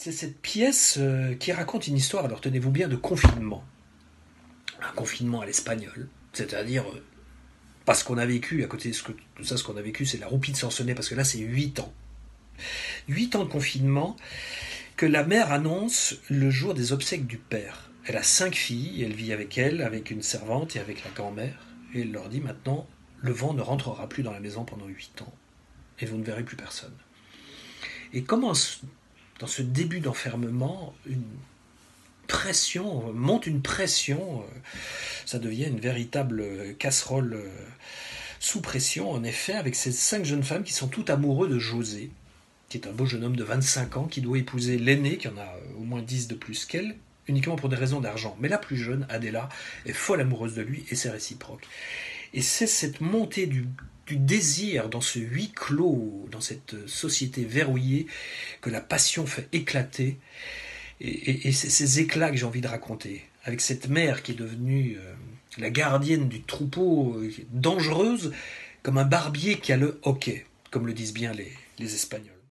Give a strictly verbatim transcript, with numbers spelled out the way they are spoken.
C'est cette pièce euh, qui raconte une histoire, alors tenez-vous bien, de confinement. Un confinement à l'espagnol, c'est-à-dire euh, pas ce qu'on a vécu, à côté de, ce que, de ça, ce qu'on a vécu, c'est la roupie de Sansonnet, parce que là, c'est huit ans. Huit ans de confinement que la mère annonce le jour des obsèques du père. Elle a cinq filles, elle vit avec elle, avec une servante et avec la grand-mère, et elle leur dit maintenant, le vent ne rentrera plus dans la maison pendant huit ans, et vous ne verrez plus personne. Et commence, dans ce début d'enfermement, une pression, monte une pression, ça devient une véritable casserole sous pression, en effet, avec ces cinq jeunes femmes qui sont toutes amoureuses de José, qui est un beau jeune homme de vingt-cinq ans, qui doit épouser l'aîné, qui en a au moins dix de plus qu'elle, uniquement pour des raisons d'argent. Mais la plus jeune, Adela, est folle amoureuse de lui, et c'est réciproque. Et c'est cette montée du, du désir dans ce huis clos, dans cette société verrouillée, que la passion fait éclater. Et, et, et c'est ces éclats que j'ai envie de raconter, avec cette mère qui est devenue euh, la gardienne du troupeau, euh, dangereuse, comme un barbier qui a le hoquet, comme le disent bien les, les Espagnols.